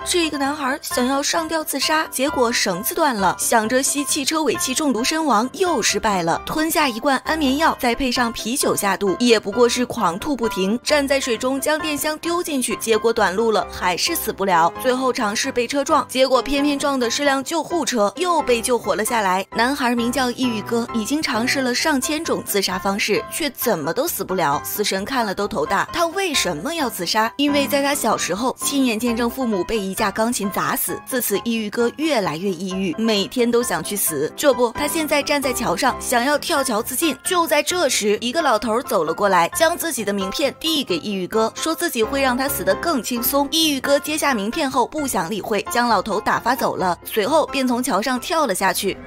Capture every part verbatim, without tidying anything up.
这个男孩想要上吊自杀，结果绳子断了，想着吸汽车尾气中毒身亡，又失败了。吞下一罐安眠药，再配上啤酒下肚，也不过是狂吐不停。站在水中将电箱丢进去，结果短路了，还是死不了。最后尝试被车撞，结果偏偏撞的是辆救护车，又被救活了下来。男孩名叫抑郁哥，已经尝试了上千种自杀方式，却怎么都死不了。死神看了都头大。他为什么要自杀？因为在他小时候亲眼见证父母被一架钢琴砸死，自此抑郁哥越来越抑郁，每天都想去死。这不，他现在站在桥上，想要跳桥自尽。就在这时，一个老头走了过来，将自己的名片递给抑郁哥，说自己会让他死得更轻松。抑郁哥接下名片后不想理会，将老头打发走了，随后便从桥上跳了下去。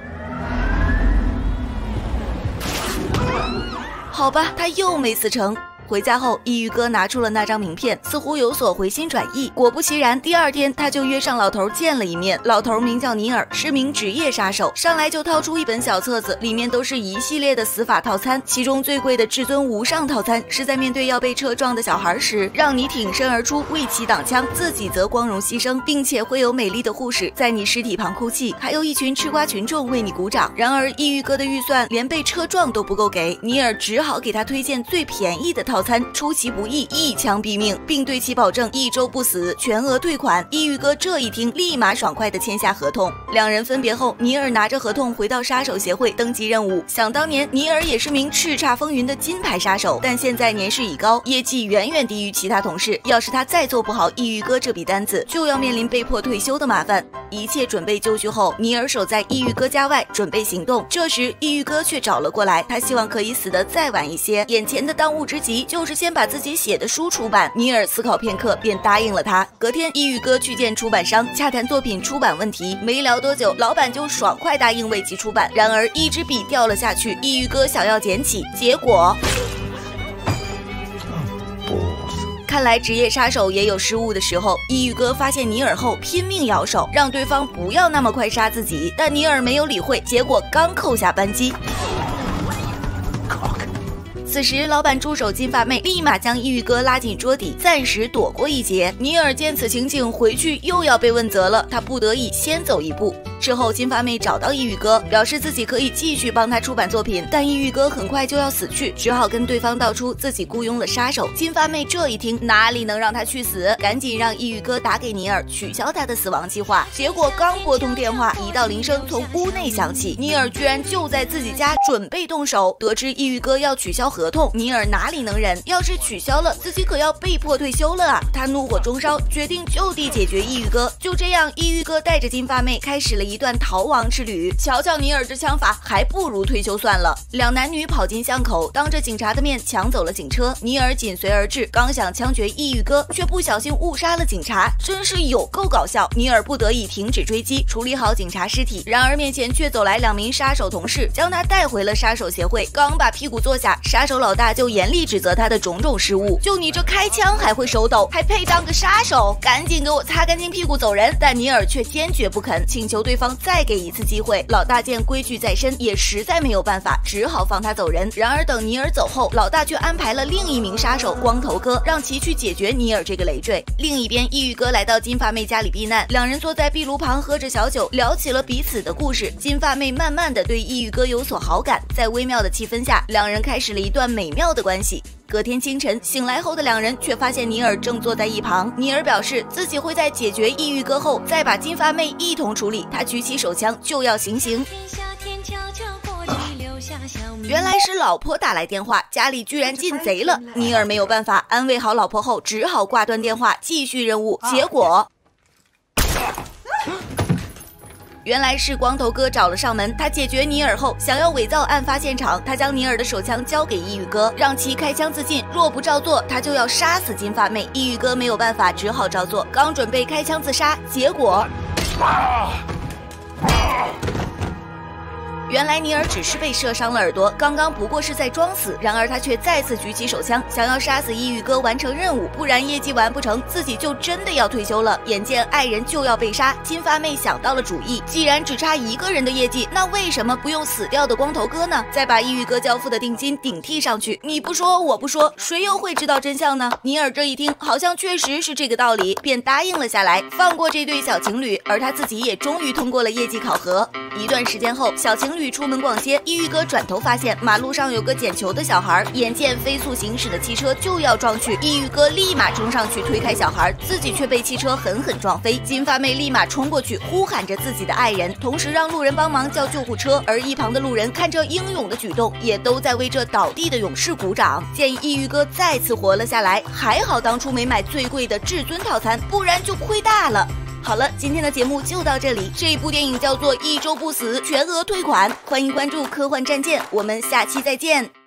好吧，他又没死成。回家后，抑郁哥拿出了那张名片，似乎有所回心转意。果不其然，第二天他就约上老头见了一面。老头名叫尼尔，是名职业杀手，上来就掏出一本小册子，里面都是一系列的死法套餐，其中最贵的至尊无上套餐是在面对要被车撞的小孩时，让你挺身而出为其挡枪，自己则光荣牺牲，并且会有美丽的护士在你尸体旁哭泣，还有一群吃瓜群众为你鼓掌。然而抑郁哥的预算连被车撞都不够给，尼尔只好给他推荐最便宜的套餐，出其不意，一枪毙命，并对其保证一周不死，全额退款。抑郁哥这一听，立马爽快地签下合同。两人分别后，尼尔拿着合同回到杀手协会登记任务。想当年，尼尔也是名叱咤风云的金牌杀手，但现在年事已高，业绩远远低于其他同事。要是他再做不好抑郁哥这笔单子，就要面临被迫退休的麻烦。一切准备就绪后，尼尔守在抑郁哥家外，准备行动。这时，抑郁哥却找了过来，他希望可以死得再晚一些。眼前的当务之急就是先把自己写的书出版。尼尔思考片刻，便答应了他。隔天，抑郁哥去见出版商，洽谈作品出版问题。没聊多久，老板就爽快答应为其出版。然而，一支笔掉了下去，抑郁哥想要捡起，结果……看来职业杀手也有失误的时候。抑郁哥发现尼尔后，拼命摇手，让对方不要那么快杀自己，但尼尔没有理会，结果刚扣下扳机。此时，老板助手金发妹立马将抑郁哥拉进桌底，暂时躲过一劫。尼尔见此情景，回去又要被问责了，他不得已先走一步。之后，金发妹找到抑郁哥，表示自己可以继续帮他出版作品，但抑郁哥很快就要死去，只好跟对方道出自己雇佣了杀手。金发妹这一听，哪里能让他去死，赶紧让抑郁哥打给尼尔，取消他的死亡计划。结果刚拨通电话，一道铃声从屋内响起，尼尔居然就在自己家准备动手。得知抑郁哥要取消合同，尼尔哪里能忍？要是取消了，自己可要被迫退休了啊！他怒火中烧，决定就地解决抑郁哥。就这样，抑郁哥带着金发妹开始了一段逃亡之旅。瞧瞧尼尔这枪法，还不如退休算了。两男女跑进巷口，当着警察的面抢走了警车。尼尔紧随而至，刚想枪决抑郁哥，却不小心误杀了警察，真是有够搞笑。尼尔不得已停止追击，处理好警察尸体。然而面前却走来两名杀手同事，将他带回了杀手协会。刚把屁股坐下，杀手老大就严厉指责他的种种失误。就你这开枪还会手抖，还配当个杀手？赶紧给我擦干净屁股走人！但尼尔却坚决不肯，请求对方再给一次机会。老大见规矩在身，也实在没有办法，只好放他走人。然而等尼尔走后，老大却安排了另一名杀手光头哥，让其去解决尼尔这个累赘。另一边，抑郁哥来到金发妹家里避难，两人坐在壁炉旁喝着小酒，聊起了彼此的故事。金发妹慢慢的对抑郁哥有所好感，在微妙的气氛下，两人开始了一段美妙的关系。隔天清晨醒来后的两人却发现尼尔正坐在一旁。尼尔表示自己会在解决抑郁哥后再把金发妹一同处理。他举起手枪就要行刑。原来是老婆打来电话，家里居然进贼了。尼尔没有办法，安慰好老婆后只好挂断电话继续任务。结果原来是光头哥找了上门，他解决尼尔后想要伪造案发现场，他将尼尔的手枪交给抑郁哥，让其开枪自尽，若不照做他就要杀死金发妹。抑郁哥没有办法，只好照做，刚准备开枪自杀，结果原来尼尔只是被射伤了耳朵，刚刚不过是在装死，然而他却再次举起手枪，想要杀死抑郁哥完成任务，不然业绩完不成，自己就真的要退休了。眼见爱人就要被杀，金发妹想到了主意，既然只差一个人的业绩，那为什么不用死掉的光头哥呢？再把抑郁哥交付的定金顶替上去，你不说我不说，谁又会知道真相呢？尼尔这一听，好像确实是这个道理，便答应了下来，放过这对小情侣，而他自己也终于通过了业绩考核。一段时间后，小情侣出门逛街，抑郁哥转头发现马路上有个捡球的小孩，眼见飞速行驶的汽车就要撞去，抑郁哥立马冲上去推开小孩，自己却被汽车狠狠撞飞。金发妹立马冲过去呼喊着自己的爱人，同时让路人帮忙叫救护车，而一旁的路人看这英勇的举动，也都在为这倒地的勇士鼓掌。建议抑郁哥再次活了下来，还好当初没买最贵的至尊套餐，不然就亏大了。好了，今天的节目就到这里。这部电影叫做《一周不死，全额退款》，欢迎关注科幻战舰，我们下期再见。